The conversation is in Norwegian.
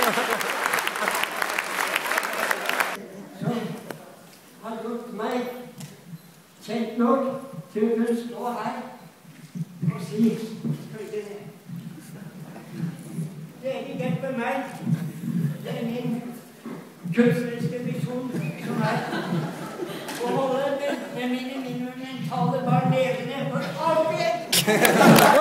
Som har gjort meg kjent nok til å kunne stå her og si følgende. Dere hjelper meg. Det er min kunstneriske visjon som er å holde mine mentale barn levende for alltid.